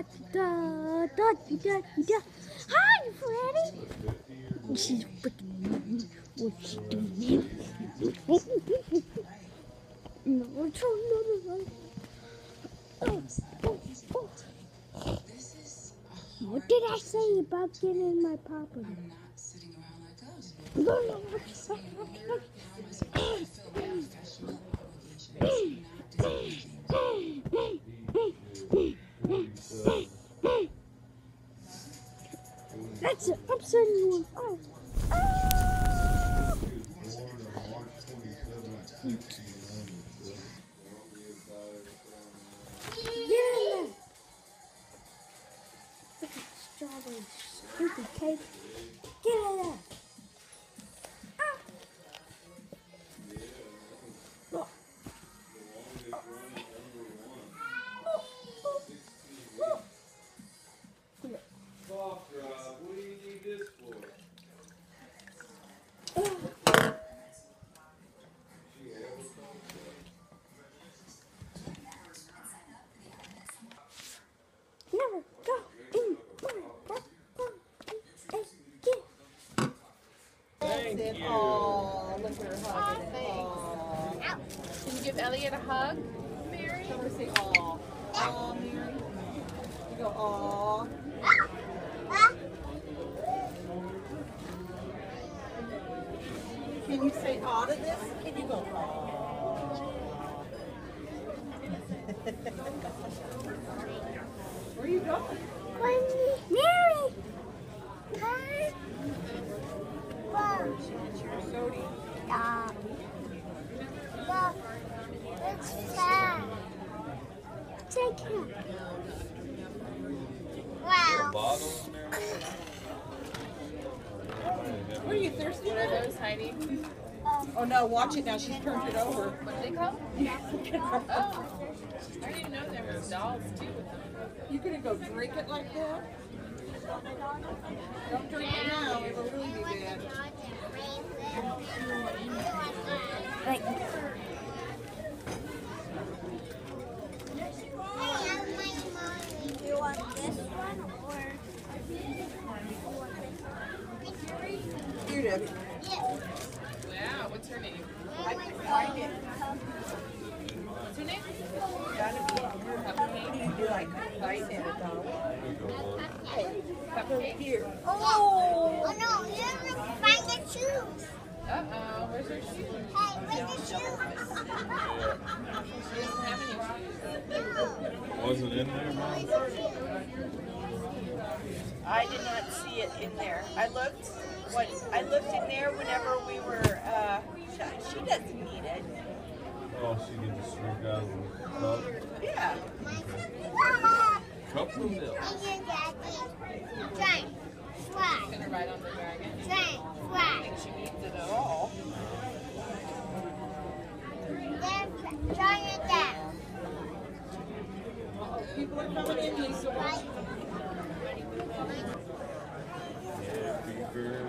Hi, Freddy. She's freaking. What's she doing? No, What did I say about getting in my property? I'm not sitting around like, oh, No. I feel my professional obligations, not doing anything. That's it. I'm sending one. Oh. Yeah. Strawberry stupid cake. Get in there. Look. What do you need this for? Never go in my Thank you. Oh, look at her hugging. Aw. Can you give Elliot a hug, Mary? Come and say aw. Aw, Mary. You go aw. Can you say aw to this? Can you go aw? Where are you going? Mary! Take him. Wow. What are you thirsty What are for? those, Heidi? Oh no, watch it now. She's turned it over. What do they call? Oh, I didn't even know there was dolls too with them. You gonna go drink it like that? Don't drink it now. It'll really be bad. Like, you want this one or Here, Debbie. Wow, what's her name? I can find it. What's her name? Cupcake. You do like find it, though. Hey, cupcake here. Oh no, you have to find the shoes. Uh-oh, where's her shoe? Hey, where's the shoes? She doesn't have any shoes. Wasn't in there, Mom? I did not see it in there. I looked in there whenever we were, she doesn't need it. Oh, she can just drink out of the cup. Yeah. Cup of milk. Try. Gonna ride on the dragon. Try. I don't think she needs it at all. Try it down. People are coming in, Lisa. Happy birthday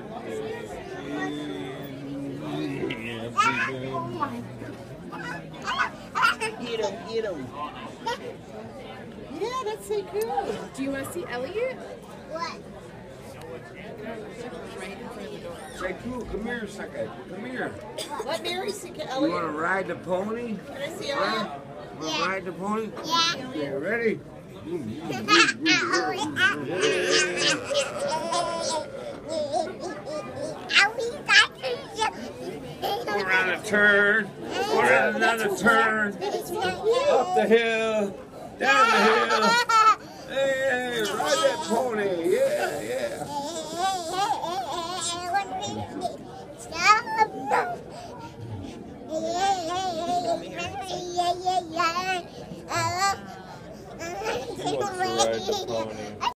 Eat them, eat them. Yeah, that's so cool. Do you want to see Elliot? What? Right in front of the door. Say, cool, come here a second. Come here. Let Mary see You Elliot. want to ride the pony? Can I see Huh? Elliot? Want to ride the pony? Yeah. Okay, ready? Go around a turn. Go around another turn. Up the hill. Down the hill. Hey, ride that pony. Yeah, yeah. He wants to ride the pony.